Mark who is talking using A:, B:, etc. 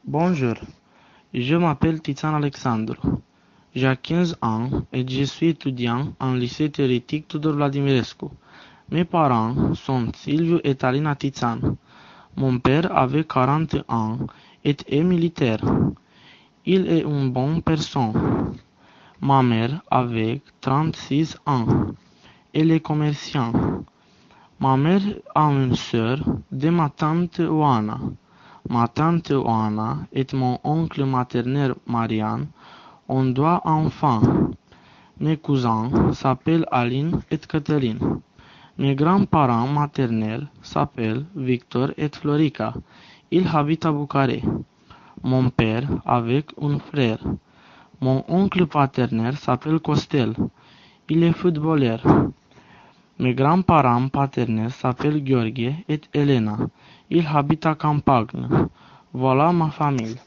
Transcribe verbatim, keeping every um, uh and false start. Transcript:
A: Bonjour, je m'appelle Tizian Alexandru. J'ai quinze ans et je suis étudiant en lycée théorique Tudor Vladimirescu. Mes parents sont Silviu et Alina Tizian. Mon père avait quarante ans et est militaire. Il est une bonne personne. Ma mère avait trente-six ans. Elle est commerçante. Ma mère a une sœur de ma tante Oana. Ma tante Oana et mon oncle maternel Marian ont deux enfants. Mes cousins s'appellent Aline et Cătălin. Mes grands-parents maternels s'appellent Victor et Florica. Ils habitent à Bucarest. Mon père avec un frère. Mon oncle paternel s'appelle Costel. Il est footballeur. Mes grands-parents paternels s'appellent Gheorghe et Elena. Ils habitent à Campagne. Voilà ma famille.